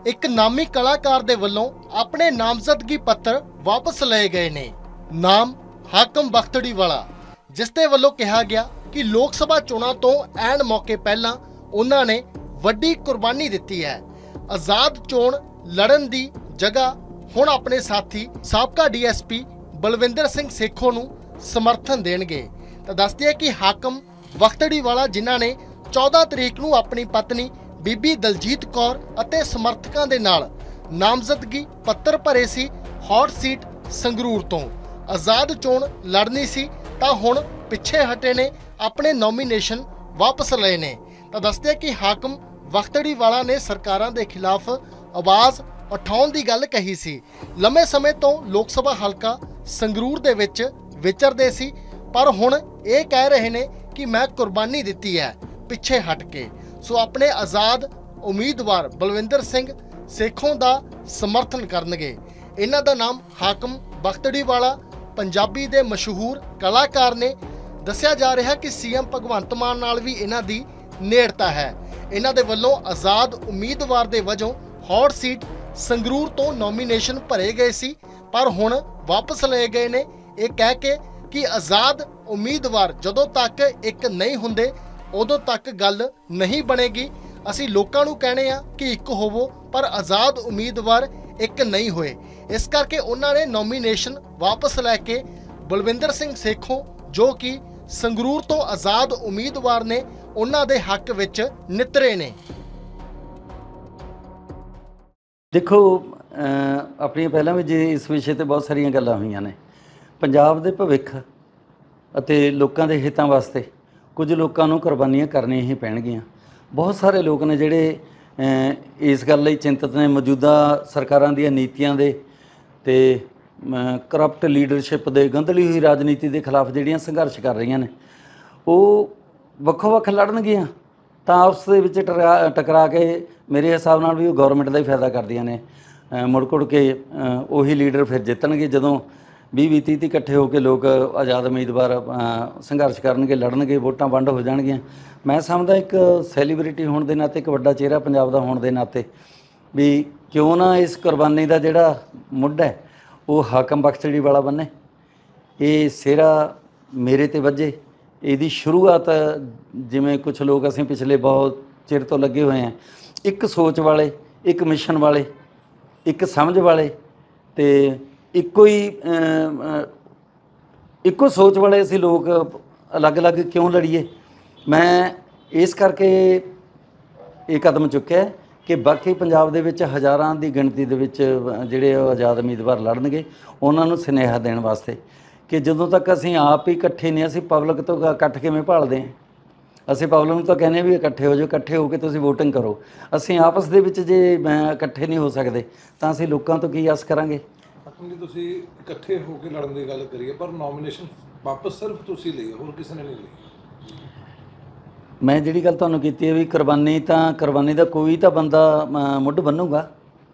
ਇੱਕ ਨਾਮੀ ਕਲਾਕਾਰ ਦੇ ਵੱਲੋਂ ਆਪਣੇ ਨਾਮਜ਼ਦਗੀ ਪੱਤਰ ਵਾਪਸ ਲਏ ਗਏ ਨੇ। ਨਾਮ ਹਾਕਮ ਬਖਤੜੀਵਾਲਾ, ਜਿਸ ਦੇ ਵੱਲੋਂ ਕਿਹਾ ਗਿਆ ਕਿ ਲੋਕ ਸਭਾ ਚੋਣਾਂ ਤੋਂ ਐਨ ਮੌਕੇ ਪਹਿਲਾਂ ਉਹਨਾਂ ਨੇ ਵੱਡੀ ਕੁਰਬਾਨੀ ਦਿੱਤੀ ਹੈ। ਆਜ਼ਾਦ ਚੋਣ ਲੜਨ ਦੀ ਜਗ੍ਹਾ ਹੁਣ ਆਪਣੇ ਸਾਥੀ ਸਾਬਕਾ ਡੀਐਸਪੀ ਬਲਵਿੰਦਰ ਸਿੰਘ ਸੇਖੋਂ ਨੂੰ ਸਮਰਥਨ ਦੇਣਗੇ। ਤਾਂ ਦੱਸਦੇ ਹੈ ਕਿ ਹਾਕਮ ਬਖਤੜੀਵਾਲਾ ਜਿਨ੍ਹਾਂ ਨੇ 14 ਤਰੀਕ ਨੂੰ ਆਪਣੀ ਪਤਨੀ ਬੀਬੀ ਦਲਜੀਤ ਕੌਰ ਅਤੇ ਸਮਰਥਕਾਂ ਦੇ ਨਾਲ ਨਾਮਜ਼ਦਗੀ ਪੱਤਰ ਭਰੇ ਸੀ, ਹੌਟ ਸੀਟ ਸੰਗਰੂਰ ਤੋਂ ਆਜ਼ਾਦ ਚੋਣ ਲੜਨੀ ਸੀ, ਤਾਂ ਹੁਣ ਪਿੱਛੇ ਹਟੇ ਨੇ, ਆਪਣੇ ਨੋਮੀਨੇਸ਼ਨ ਵਾਪਸ ਲਏ ਨੇ। ਤਾਂ ਦੱਸਦੇ ਕਿ ਹਾਕਮ ਬਖਤੜੀਵਾਲਾ ਨੇ ਸਰਕਾਰਾਂ ਦੇ ਖਿਲਾਫ ਆਵਾਜ਼ ਉਠਾਉਣ ਦੀ ਗੱਲ ਕਹੀ ਸੀ। ਲੰਮੇ ਸਮੇਂ ਤੋਂ ਲੋਕ ਸਭਾ ਹਲਕਾ ਸੰਗਰੂਰ ਦੇ ਵਿੱਚ ਵਿਚਰਦੇ ਸੀ, ਪਰ ਹੁਣ ਇਹ ਕਹਿ ਰਹੇ ਨੇ ਕਿ ਮੈਂ ਕੁਰਬਾਨੀ ਦਿੱਤੀ ਹੈ ਪਿੱਛੇ ਹਟ ਕੇ। ਸੋ ਆਪਣੇ ਆਜ਼ਾਦ ਉਮੀਦਵਾਰ ਬਲਵਿੰਦਰ ਸਿੰਘ ਸੇਖੋਂ ਦਾ ਸਮਰਥਨ ਕਰਨਗੇ। ਇਹਨਾਂ ਦਾ ਨਾਮ ਹਾਕਮ ਬਖਤੜੀਵਾਲਾ ਪੰਜਾਬੀ ਦੇ ਮਸ਼ਹੂਰ ਕਲਾਕਾਰ ਨੇ। ਦੱਸਿਆ ਜਾ ਰਿਹਾ ਕਿ ਸੀਐਮ ਭਗਵੰਤ ਮਾਨ ਨਾਲ ਵੀ ਇਹਨਾਂ ਦੀ ਨੇੜਤਾ ਹੈ। ਇਹਨਾਂ ਦੇ ਵੱਲੋਂ ਆਜ਼ਾਦ ਉਮੀਦਵਾਰ ਦੇ ਵਜੋਂ ਹੌਟ ਸੀਟ ਸੰਗਰੂਰ ਤੋਂ ਨੋਮੀਨੇਸ਼ਨ ਭਰੇ ਗਏ ਸੀ, ਪਰ ਹੁਣ ਵਾਪਸ ਲਏ ਗਏ ਨੇ, ਇਹ ਕਹਿ ਕੇ ਕਿ ਆਜ਼ਾਦ ਉਮੀਦਵਾਰ ਜਦੋਂ ਤੱਕ ਇੱਕ ਨਹੀਂ ਹੁੰਦੇ ਉਦੋਂ ਤੱਕ ਗੱਲ ਨਹੀਂ ਬਣੇਗੀ। ਅਸੀਂ ਲੋਕਾਂ ਨੂੰ ਕਹਿੰਦੇ ਆ ਕਿ ਇੱਕ ਹੋਵੋ, ਪਰ ਆਜ਼ਾਦ ਉਮੀਦਵਾਰ ਇੱਕ ਨਹੀਂ ਹੋਏ। ਇਸ ਕਰਕੇ ਉਹਨਾਂ ਨੇ ਨੋਮੀਨੇਸ਼ਨ ਵਾਪਸ ਲੈ ਕੇ ਬਲਵਿੰਦਰ ਸਿੰਘ ਸੇਖੋਂ ਜੋ ਕਿ ਸੰਗਰੂਰ ਤੋਂ ਆਜ਼ਾਦ ਉਮੀਦਵਾਰ ਨੇ, ਉਹਨਾਂ ਦੇ ਹੱਕ ਵਿੱਚ ਨਿਤਰੇ ਨੇ। ਦੇਖੋ, ਆਪਣੀਆਂ ਪਹਿਲਾਂ ਵੀ ਜੇ ਇਸ ਵਿਸ਼ੇ ਤੇ ਬਹੁਤ ਸਾਰੀਆਂ ਗੱਲਾਂ ਹੋਈਆਂ ਨੇ। ਪੰਜਾਬ ਦੇ ਭਵਿੱਖ ਅਤੇ ਲੋਕਾਂ ਦੇ ਹਿੱਤਾਂ ਵਾਸਤੇ ਕੁਝ ਲੋਕਾਂ ਨੂੰ ਕੁਰਬਾਨੀਆਂ ਕਰਨੀਆਂ ਹੀ ਪੈਣਗੀਆਂ। ਬਹੁਤ ਸਾਰੇ ਲੋਕ ਨੇ ਜਿਹੜੇ ਇਸ ਗੱਲ ਲਈ ਚਿੰਤਤ ਨੇ, ਮੌਜੂਦਾ ਸਰਕਾਰਾਂ ਦੀਆਂ ਨੀਤੀਆਂ ਦੇ ਤੇ ਕਰਪਟ ਲੀਡਰਸ਼ਿਪ ਦੇ, ਗੰਧਲੀ ਹੋਈ ਰਾਜਨੀਤੀ ਦੇ ਖਿਲਾਫ ਜਿਹੜੀਆਂ ਸੰਘਰਸ਼ ਕਰ ਰਹੀਆਂ ਨੇ, ਉਹ ਵੱਖੋ ਵੱਖ ਲੜਨਗੀਆਂ ਤਾਂ ਆਪਸ ਦੇ ਵਿੱਚ ਟਕਰਾ ਕੇ ਮੇਰੇ ਹਿਸਾਬ ਨਾਲ ਵੀ ਉਹ ਗੌਰਮੈਂਟ ਦਾ ਹੀ ਫਾਇਦਾ ਕਰਦੀਆਂ ਨੇ। ਮੁੜ ਕੁੜ ਕੇ ਉਹੀ ਲੀਡਰ ਫਿਰ ਜਿੱਤਣਗੇ ਜਦੋਂ 20-30 ਇਕੱਠੇ ਹੋ ਕੇ ਲੋਕ ਆਜ਼ਾਦ ਉਮੀਦਵਾਰ ਸੰਘਰਸ਼ ਕਰਨਗੇ, ਲੜਨਗੇ, ਵੋਟਾਂ ਵੰਡ ਹੋ ਜਾਣਗੀਆਂ। ਮੈਂ ਸਮਝਦਾ ਇੱਕ ਸੈਲੀਬ੍ਰਿਟੀ ਹੋਣ ਦੇ ਨਾਤੇ, ਇੱਕ ਵੱਡਾ ਚਿਹਰਾ ਪੰਜਾਬ ਦਾ ਹੋਣ ਦੇ ਨਾਤੇ ਵੀ ਕਿਉਂ ਨਾ ਇਸ ਕੁਰਬਾਨੀ ਦਾ ਜਿਹੜਾ ਮੁੱਢ ਹੈ ਉਹ ਹਾਕਮ ਬਖਤੜੀਵਾਲਾ ਬੰਨੇ। ਇਹ ਸਿਹਰਾ ਮੇਰੇ 'ਤੇ ਵੱਜੇ। ਇਹਦੀ ਸ਼ੁਰੂਆਤ ਜਿਵੇਂ ਕੁਝ ਲੋਕ ਅਸੀਂ ਪਿਛਲੇ ਬਹੁਤ ਚਿਰ ਤੋਂ ਲੱਗੇ ਹੋਏ ਹਾਂ, ਇੱਕ ਸੋਚ ਵਾਲੇ, ਇੱਕ ਮਿਸ਼ਨ ਵਾਲੇ, ਇੱਕ ਸਮਝ ਵਾਲੇ ਅਤੇ ਇੱਕੋ ਸੋਚ ਵਾਲੇ ਅਸੀਂ ਲੋਕ ਅਲੱਗ-ਅਲੱਗ ਕਿਉਂ ਲੜੀਏ। ਮੈਂ ਇਸ ਕਰਕੇ ਇਹ ਕਦਮ ਚੁੱਕਿਆ ਕਿ ਬਾਕੀ ਪੰਜਾਬ ਦੇ ਵਿੱਚ ਹਜ਼ਾਰਾਂ ਦੀ ਗਿਣਤੀ ਦੇ ਵਿੱਚ ਜਿਹੜੇ ਆਜ਼ਾਦ ਉਮੀਦਵਾਰ ਲੜਨਗੇ, ਉਹਨਾਂ ਨੂੰ ਸੁਨੇਹਾ ਦੇਣ ਵਾਸਤੇ ਕਿ ਜਦੋਂ ਤੱਕ ਅਸੀਂ ਆਪ ਹੀ ਇਕੱਠੇ ਨਹੀਂ, ਅਸੀਂ ਪਬਲਿਕ ਤੋਂ ਇਕੱਠ ਕਿਵੇਂ ਭਾਲਦੇ ਹਾਂ। ਅਸੀਂ ਪਬਲਿਕ ਨੂੰ ਤਾਂ ਕਹਿੰਦੇ ਵੀ ਇਕੱਠੇ ਹੋ ਜਾਓ, ਇਕੱਠੇ ਹੋ ਕੇ ਤੁਸੀਂ ਵੋਟਿੰਗ ਕਰੋ। ਅਸੀਂ ਆਪਸ ਦੇ ਵਿੱਚ ਜੇ ਇਕੱਠੇ ਨਹੀਂ ਹੋ ਸਕਦੇ ਤਾਂ ਅਸੀਂ ਲੋਕਾਂ ਤੋਂ ਕੀ ਆਸ ਕਰਾਂਗੇ। ਜੀ ਤੁਸੀਂ ਇਕੱਠੇ ਹੋ ਕੇ ਲੜਨ ਦੀ ਗੱਲ ਕਰੀਏ, ਪਰ ਨੋਮੀਨੇਸ਼ਨ ਵਾਪਸ ਸਿਰਫ ਤੁਸੀਂ ਲਈ, ਹੋਰ ਕਿਸੇ ਨੇ ਨਹੀਂ ਲਈ। ਮੈਂ ਜਿਹੜੀ ਗੱਲ ਤੁਹਾਨੂੰ ਕੀਤੀ ਹੈ ਵੀ ਕੁਰਬਾਨੀ ਦਾ ਕੋਈ ਤਾਂ ਬੰਦਾ ਮੁੱਢ ਬੰਨੂਗਾ।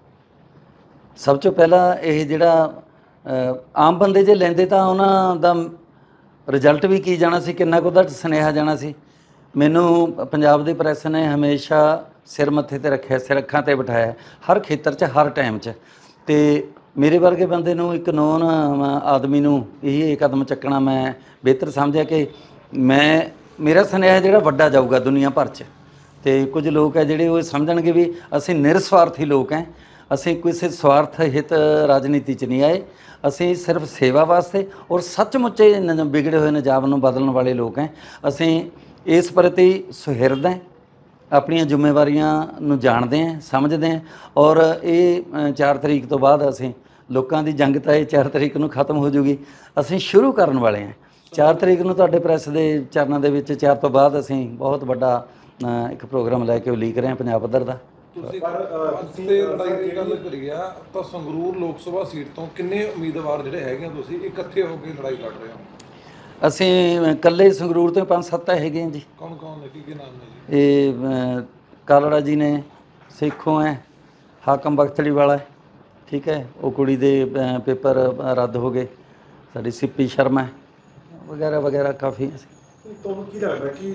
ਸਭ ਤੋਂ ਪਹਿਲਾਂ ਇਹ ਜਿਹੜਾ ਆਮ ਬੰਦੇ ਜੇ ਲੈਂਦੇ ਤਾਂ ਉਹਨਾਂ ਦਾ ਰਿਜ਼ਲਟ ਵੀ ਕੀ ਜਾਣਾ ਸੀ, ਕਿੰਨਾ ਕੁ ਉਹਦਾ ਸੁਨੇਹਾ ਜਾਣਾ ਸੀ। ਮੈਨੂੰ ਪੰਜਾਬ ਦੀ ਪ੍ਰੈਸ ਨੇ ਹਮੇਸ਼ਾ ਸਿਰ ਮੱਥੇ 'ਤੇ ਰੱਖਿਆ, ਸਿਰ ਅੱਖਾਂ 'ਤੇ ਬਿਠਾਇਆ, ਹਰ ਖੇਤਰ 'ਚ, ਹਰ ਟਾਈਮ 'ਚ। ਅਤੇ ਮੇਰੇ ਵਰਗੇ ਬੰਦੇ ਨੂੰ, ਇੱਕ ਨੌਨ ਆਦਮੀ ਨੂੰ ਇਹ ਕਦਮ ਚੱਕਣਾ ਮੈਂ ਬਿਹਤਰ ਸਮਝਿਆ ਕਿ ਮੇਰਾ ਸੁਨੇਹਾ ਜਿਹੜਾ ਵੱਡਾ ਜਾਊਗਾ ਦੁਨੀਆ ਭਰ 'ਚ। ਅਤੇ ਕੁਝ ਲੋਕ ਹੈ ਜਿਹੜੇ ਉਹ ਸਮਝਣਗੇ ਵੀ ਅਸੀਂ ਨਿਰਸਵਾਰਥੀ ਲੋਕ ਹੈ, ਅਸੀਂ ਕਿਸੇ ਸਵਾਰਥ ਹਿੱਤ ਰਾਜਨੀਤੀ 'ਚ ਨਹੀਂ ਆਏ, ਅਸੀਂ ਸਿਰਫ ਸੇਵਾ ਵਾਸਤੇ ਔਰ ਸੱਚਮੁੱਚੇ ਵਿਗੜੇ ਹੋਏ ਨਿਜ਼ਾਮ ਨੂੰ ਬਦਲਣ ਵਾਲੇ ਲੋਕ ਹੈ। ਅਸੀਂ ਇਸ ਪ੍ਰਤੀ ਸੁਹਿਰਦ ਹੈ, ਆਪਣੀਆਂ ਜ਼ਿੰਮੇਵਾਰੀਆਂ ਨੂੰ ਜਾਣਦੇ ਹਾਂ, ਸਮਝਦੇ ਹਾਂ। ਔਰ ਇਹ 4 ਤਰੀਕ ਤੋਂ ਬਾਅਦ ਅਸੀਂ ਲੋਕਾਂ ਦੀ ਜੰਗ ਤਾਂ ਇਹ 4 ਤਰੀਕ ਨੂੰ ਖਤਮ ਹੋ ਜੂਗੀ, ਅਸੀਂ ਸ਼ੁਰੂ ਕਰਨ ਵਾਲੇ ਹਾਂ। 4 ਤਰੀਕ ਨੂੰ ਤੁਹਾਡੇ ਪ੍ਰੈਸ ਦੇ ਚਰਨਾਂ ਦੇ ਵਿੱਚ 4 ਤੋਂ ਬਾਅਦ ਅਸੀਂ ਬਹੁਤ ਵੱਡਾ ਇੱਕ ਪ੍ਰੋਗਰਾਮ ਲੈ ਕੇ ਉਲੀਕ ਰਹੇ ਹਾਂ ਪੰਜਾਬ ਪੱਧਰ ਦਾ। ਤੁਸੀਂ ਤੇ ਲੜਾਈ ਦੀ ਗੱਲ ਕਰੀ ਆ ਤਾਂ ਸੰਗਰੂਰ ਲੋਕ ਸਭਾ ਸੀਟ ਤੋਂ ਕਿੰਨੇ ਉਮੀਦਵਾਰ ਜਿਹੜੇ ਹੈਗੇ ਤੁਸੀਂ ਇਕੱਠੇ ਹੋ ਕੇ ਲੜਾਈ ਲੜ ਰਹੇ ਹੋ? ਅਸੀਂ ਇਕੱਲੇ ਸੰਗਰੂਰ ਤੋਂ 5-7 ਹੈਗੇ ਹਾਂ ਜੀ। ਕੌਣ ਨੇ, ਕੀ ਨਾਮ ਨੇ ਜੀ? ਇਹ ਕਾਲੜਾ ਜੀ ਨੇ, ਸੇਖੋਂ ਹੈ, ਹਾਕਮ ਬਖਤੜੀਵਾਲਾ, ਠੀਕ ਹੈ, ਉਹ ਕੁੜੀ ਦੇ ਪੇਪਰ ਰੱਦ ਹੋ ਗਏ, ਸਾਡੀ ਸਿੱਪੀ ਸ਼ਰਮਾ ਵਗੈਰਾ ਵਗੈਰਾ ਕਾਫੀ। ਤੁਹਾਨੂੰ ਕੀ ਲੱਗਦਾ ਕਿ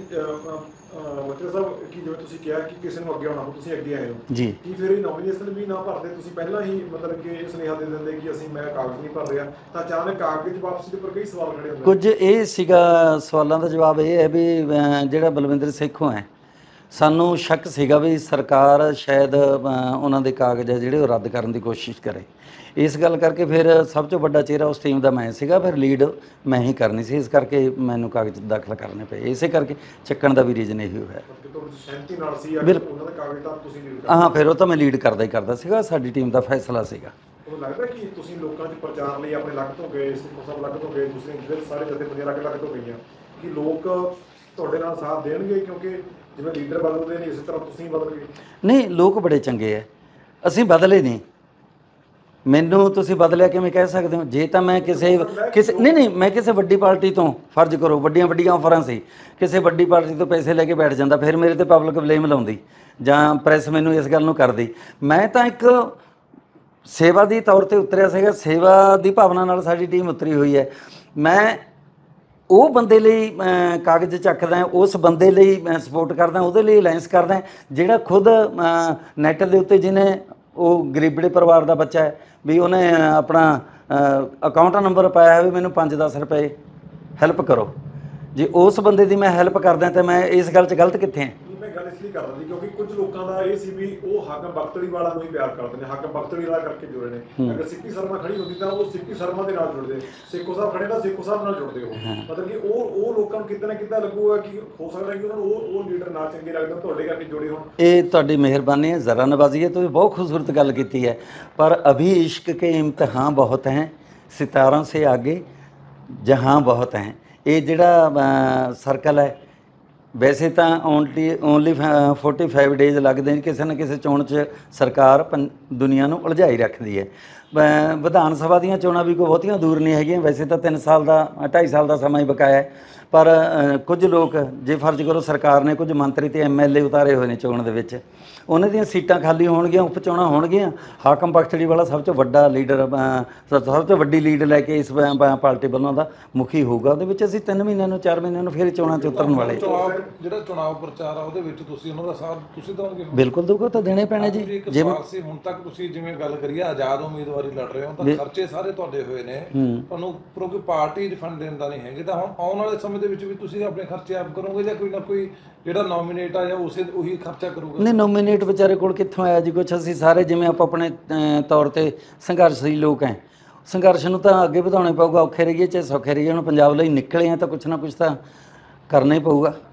ਮਤਲਬ ਸਾਹਿਬ ਕਿ ਜਿਵੇਂ ਤੁਸੀਂ ਕਿਹਾ ਕਿ ਕਿਸੇ ਨੂੰ ਅੱਗੇ ਆਉਣਾ ਹੋ, ਤੁਸੀਂ ਅੱਗੇ ਆਏ ਹੋ ਜੀ। ਕੀ ਫਿਰ ਇਹ ਨੋਮੀਨੇਸ਼ਨ ਵੀ ਨਾ ਭਰਦੇ, ਤੁਸੀਂ ਪਹਿਲਾਂ ਹੀ ਮਤਲਬ ਕਿ ਇਹ ਸੁਨੇਹਾ ਦੇ ਦਿੰਦੇ ਕਿ ਅਸੀਂ ਮੈਂ ਕਾਗਜ਼ ਨਹੀਂ ਭਰ ਰਿਹਾ, ਤਾਂ ਅਚਾਨਕ ਕਾਗਜ਼ ਦੀ ਵਾਪਸੀ ਦੇ ਉੱਪਰ ਕਈ ਸਵਾਲ ਖੜੇ ਹੁੰਦੇ ਕੁਝ ਇਹ ਸੀਗਾ, ਸਵਾਲਾਂ ਦਾ ਜਵਾਬ ਇਹ ਹੈ ਵੀ ਜਿਹੜਾ ਬਲਵਿੰਦਰ ਸੇਖੋਂ ਹੈ, ਸਾਨੂੰ ਸ਼ੱਕ ਸੀਗਾ ਵੀ ਸਰਕਾਰ ਸ਼ਾਇਦ ਉਹਨਾਂ ਦੇ ਕਾਗਜ਼ ਹੈ ਜਿਹੜੇ ਉਹ ਰੱਦ ਕਰਨ ਦੀ ਕੋਸ਼ਿਸ਼ ਕਰੇ। ਇਸ ਗੱਲ ਕਰਕੇ ਫਿਰ ਸਭ ਤੋਂ ਵੱਡਾ ਚਿਹਰਾ ਉਸ ਟੀਮ ਦਾ ਮੈਂ ਸੀਗਾ, ਫਿਰ ਲੀਡ ਮੈਂ ਹੀ ਕਰਨੀ ਸੀ, ਇਸ ਕਰਕੇ ਮੈਨੂੰ ਕਾਗਜ਼ ਦਾਖਲ ਕਰਨੇ ਪਏ। ਇਸੇ ਕਰਕੇ ਚੱਕਣ ਦਾ ਵੀ ਰੀਜ਼ਨ ਇਹੀ ਹੋਇਆ। ਕਿ ਤੁਹਾਡੀ ਸਹਿਮਤੀ ਨਾਲ ਸੀ ਜਾਂ ਬਿਲਕੁਲ। ਉਹਨਾਂ ਦੇ ਕਾਗਜ਼ ਤਾਂ ਤੁਸੀਂ ਲੀਡ ਹਾਂ, ਫਿਰ ਉਹ ਤਾਂ ਮੈਂ ਲੀਡ ਕਰਦਾ ਹੀ ਕਰਦਾ ਸੀਗਾ, ਸਾਡੀ ਟੀਮ ਦਾ ਫੈਸਲਾ ਸੀਗਾ। ਤੁਹਾਨੂੰ ਲੱਗਦਾ ਕਿ ਤੁਸੀਂ ਲੋਕਾਂ 'ਚ ਪ੍ਰਚਾਰ ਲਈ ਆਪਣੇ ਲੱਗ ਤੋਂ ਗਏ, ਸਭ ਲੱਗ ਤੋਂ ਗਏ, ਤੁਸੀਂ ਜਿਹੜੇ ਸਾਰੇ ਜਥੇਬੰਦੀਆਂ ਲੱਗ ਤੋਂ ਗਈਆਂ, ਕਿ ਲੋਕ ਤੁਹਾਡੇ ਨਾਲ ਸਾਥ ਦੇਣਗੇ? ਕਿਉਂਕਿ ਜਿਵੇਂ ਲੀਡਰ ਬਦਲਦੇ ਨੇ ਇਸੇ ਤਰ੍ਹਾਂ ਤੁਸੀਂ ਬਦਲ ਗਏ। ਨਹੀਂ, ਲੋਕ ਬੜੇ ਚੰਗੇ ਹੈ, ਅਸੀਂ ਬਦਲੇ ਨਹੀਂ। ਮੈਨੂੰ ਤੁਸੀਂ ਬਦਲਿਆ ਕਿਵੇਂ ਕਹਿ ਸਕਦੇ ਹੋ? ਜੇ ਤਾਂ ਮੈਂ ਕਿਸੇ ਨਹੀਂ ਮੈਂ ਕਿਸੇ ਵੱਡੀ ਪਾਰਟੀ ਤੋਂ, ਫਰਜ਼ ਕਰੋ ਵੱਡੀਆਂ ਆਫਰਾਂ ਸੀ, ਕਿਸੇ ਵੱਡੀ ਪਾਰਟੀ ਤੋਂ ਪੈਸੇ ਲੈ ਕੇ ਬੈਠ ਜਾਂਦਾ, ਫਿਰ ਮੇਰੇ ਤੇ ਪਬਲਿਕ ਬਲੇਮ ਲਾਉਂਦੀ ਜਾਂ ਪ੍ਰੈਸ ਮੈਨੂੰ ਇਸ ਗੱਲ ਨੂੰ ਕਰਦੀ। ਮੈਂ ਤਾਂ ਇੱਕ ਸੇਵਾ ਦੀ ਤੌਰ ਤੇ ਉਤਰਿਆ ਸੀਗਾ, ਸੇਵਾ ਦੀ ਭਾਵਨਾ ਨਾਲ ਸਾਡੀ ਟੀਮ ਉਤਰੀ ਹੋਈ ਹੈ। ਮੈਂ ਉਹ ਬੰਦੇ ਲਈ ਕਾਗਜ਼ ਚੱਕਦਾ, ਉਸ ਬੰਦੇ ਲਈ ਮੈਂ ਸਪੋਰਟ ਕਰਦਾ, ਉਹਦੇ ਲਈ ਅਲਾਈਅੰਸ ਕਰਦਾ ਜਿਹੜਾ ਖੁਦ ਨੈੱਟ ਦੇ ਉੱਤੇ ਜਿਹਨੇ, ਉਹ ਗਰੀਬੜੇ ਪਰਿਵਾਰ ਦਾ ਬੱਚਾ ਹੈ, ਵੀ ਉਹਨੇ ਆਪਣਾ ਅਕਾਊਂਟ ਨੰਬਰ ਪਾਇਆ ਹੈ ਵੀ ਮੈਨੂੰ 5-10 ਰੁਪਏ ਹੈਲਪ ਕਰੋ। ਜੇ ਉਸ ਬੰਦੇ ਦੀ ਮੈਂ ਹੈਲਪ ਕਰਦਾ ਤਾਂ ਮੈਂ ਇਸ ਗੱਲ 'ਚ ਗਲਤ ਕਿੱਥੇ ਹਾਂ? ਮੈਂ ਗੱਲ ਇਸ ਲਈ ਕਰਦਾ ਸੀ ਕਿਉਂਕਿ ਕੁਝ ਲੋਕਾਂ ਦਾ ਇਹ ਸੀ ਵੀ ਉਹ ਹਾਕਮ ਬਖਤੜੀ ਵਾਲਾ ਨੂੰ ਹੀ ਪਿਆਰ ਕਰਦੇ ਨੇ, ਹਾਕਮ ਬਖਤੜੀ ਵਾਲਾ ਕਰਕੇ ਜੁੜੇ ਨੇ। ਅਗਰ ਸਿੱਪੀ ਸ਼ਰਮਾ ਖੜੀ ਹੁੰਦੀ ਤਾਂ ਉਹ ਸਿੱਪੀ ਸ਼ਰਮਾ ਦੇ ਨਾਲ ਜੁੜਦੇ, ਸੇਖੋ ਸਾਹਿਬ ਖੜੇ ਤਾਂ ਸੇਖੋ ਸਾਹਿਬ ਨਾਲ ਜੁੜਦੇ। ਉਹ ਮਤਲਬ ਕਿ ਉਹ ਲੋਕਾਂ ਨੂੰ ਕਿਤੇ ਨਾ ਕਿਤੇ ਲੱਗੂਗਾ ਕਿ ਹੋ ਸਕਦਾ ਕਿ ਉਹਨਾਂ ਨੂੰ ਉਹ ਲੀਡਰ ਨਾ ਚੰਗੇ ਲੱਗਦੇ, ਤੁਹਾਡੇ ਕਰਕੇ ਜੁੜੇ ਹੋਣ। ਇਹ ਤੁਹਾਡੀ ਮਿਹਰਬਾਨੀ ਹੈ, ਜ਼ਰਾ ਨਵਾਜ਼ੀ ਹੈ, ਤੁਸੀਂ ਬਹੁਤ ਖੂਬਸੂਰਤ ਗੱਲ ਕੀਤੀ ਹੈ। ਪਰ अभी इश्क के इम्तहान बहुत हैं, सितारों से आगे जहां बहुत हैं। ਇਹ ਜਿਹੜਾ ਸਰਕਲ ਹੈ, ਵੈਸੇ ਤਾਂ ਓਨਲੀ 45 ਡੇਜ਼ ਲੱਗਦੇ ਨੇ, ਕਿਸੇ ਨਾ ਕਿਸੇ ਚੋਣ 'ਚ ਸਰਕਾਰ ਦੁਨੀਆ ਨੂੰ ਉਲਝਾਈ ਰੱਖਦੀ ਹੈ। ਵਿਧਾਨ ਸਭਾ ਦੀਆਂ ਚੋਣਾਂ ਵੀ ਕੋਈ ਬਹੁਤੀਆਂ ਦੂਰ ਨਹੀਂ ਹੈਗੀਆਂ, ਵੈਸੇ ਤਾਂ 3 ਸਾਲ ਦਾ 2.5 ਸਾਲ ਦਾ ਸਮਾਂ ਹੀ ਬਕਾਇਆ ਹੈ। ਪਰ ਕੁਝ ਲੋਕ, ਜੇ ਫਰਜ਼ ਕਰੋ ਸਰਕਾਰ ਨੇ ਕੁਝ ਮੰਤਰੀ ਤੇ MLA ਉਤਾਰੇ ਹੋਏ ਨੇ ਚੋਣ ਦੇ ਵਿੱਚ, ਉਹਨਾਂ ਦੀਆਂ ਸੀਟਾਂ ਖਾਲੀ ਹੋਣਗੀਆਂ, ਉਪ ਚੋਣਾਂ ਹੋਣਗੀਆਂ। ਹਾਕਮ ਬਖਤੜੀ ਵਾਲਾ ਸਭ ਤੋਂ ਵੱਡਾ ਲੀਡਰ, ਸਭ ਤੋਂ ਵੱਡੀ ਲੀਡ ਲੈ ਕੇ ਇਸ ਪਾਰਟੀ ਵੱਲੋਂ ਦਾ ਮੁਖੀ ਹੋਊਗਾ। ਉਹਦੇ ਵਿੱਚ ਅਸੀਂ 3 ਮਹੀਨਿਆਂ ਨੂੰ 4 ਮਹੀਨਿਆਂ ਨੂੰ ਫਿਰ ਚੋਣਾਂ 'ਚ ਉਤਰਨ ਵਾਲੇ। ਜਿਹੜਾ ਚੁਣਾਵ ਪ੍ਰਚਾਰ ਆ ਉਹਦੇ ਵਿੱਚ ਤੁਸੀਂ ਉਹਨਾਂ ਦਾ ਸਾਥ ਤੁਸੀਂ ਦੋਗੇ? ਬਿਲਕੁਲ ਦਊਗਾ, ਤਾਂ ਦੇਣੇ ਪੈਣੇ ਜੀ। ਜਿਵੇਂ ਹੁਣ ਤੱਕ ਤੁਸੀਂ ਜਿਵੇਂ ਗੱਲ ਕਰੀਏ ਆਜ਼ਾਦ ਉਮੀਦਵਾਰੀ ਲੜ ਰਹੇ ਹੋ, ਤਾਂ ਖਰਚੇ ਸਾਰੇ ਤੁਹਾਡੇ ਹੋਏ ਨੇ, ਤੁਹਾਨੂੰ ਉੱਪਰੋਂ ਕੋਈ ਪਾਰਟੀ ਰਿਫੰਡ ਦਿੰਦਾ ਨਹੀਂ ਹੈਗੇ, ਤਾਂ ਹੁਣ ਆਉਣ ਵਾਲੇ ਸਮੇਂ ਦੇ ਵਿੱਚ ਵੀ ਤੁਸੀਂ ਆਪਣੇ ਖਰਚੇ ਆਪ ਕਰੋਗੇ ਜਾਂ ਕੋਈ ਨਾ ਕੋਈ ਜਿਹੜਾ ਨੋਮੀਨੇਟ ਆ ਜਾਂ ਉਹੀ ਖਰਚਾ ਕਰੂਗਾ? ਨਹੀਂ, ਨੋਮੀਨੇਟ ਵਿਚਾਰੇ ਕੋਲ ਕਿੱਥੋਂ ਆਇਆ ਜੀ ਕੁਛ? ਅਸੀਂ ਸਾਰੇ ਜਿਵੇਂ ਆਪਾਂ ਆਪਣੇ ਤੌਰ ਤੇ ਸੰਘਰਸ਼ੀ ਲੋਕ ਹੈ, ਸੰਘਰਸ਼ ਨੂੰ ਤਾਂ ਅੱਗੇ ਵਧਾਉਣਾ ਪਊਗਾ, ਔਖੇ ਰਹੀਏ ਚਾਹੇ ਸੌਖੇ ਰਹੀਏ। ਹੁਣ ਪੰਜਾਬ ਲਈ ਨਿਕਲੇ ਆ ਤਾਂ ਕੁਛ ਨਾ ਕੁਛ ਤਾਂ ਕਰਨਾ ਹੀ ਪਊਗਾ।